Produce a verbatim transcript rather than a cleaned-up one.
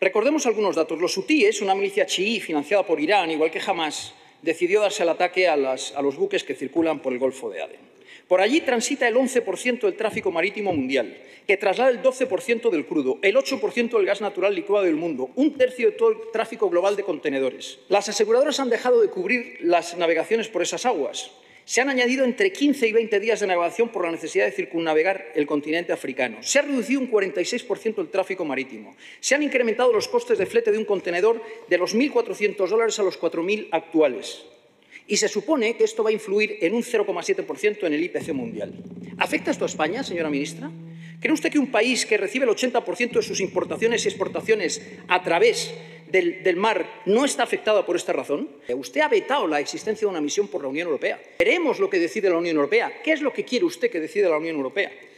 Recordemos algunos datos. Los hutíes, una milicia chií financiada por Irán, igual que Hamás, decidió darse el ataque a, las, a los buques que circulan por el Golfo de Adén. Por allí transita el once por ciento del tráfico marítimo mundial, que traslada el doce por ciento del crudo, el ocho por ciento del gas natural licuado del mundo, un tercio de todo el tráfico global de contenedores. Las aseguradoras han dejado de cubrir las navegaciones por esas aguas. Se han añadido entre quince y veinte días de navegación por la necesidad de circunnavegar el continente africano. Se ha reducido un cuarenta y seis por ciento el tráfico marítimo. Se han incrementado los costes de flete de un contenedor de los mil cuatrocientos dólares a los cuatro mil actuales. Y se supone que esto va a influir en un cero coma siete por ciento en el I P C mundial. ¿Afecta esto a España, señora ministra? ¿Cree usted que un país que recibe el ochenta por ciento de sus importaciones y exportaciones a través del, del mar no está afectado por esta razón? Usted ha vetado la existencia de una misión por la Unión Europea. Veremos lo que decide la Unión Europea. ¿Qué es lo que quiere usted que decida la Unión Europea?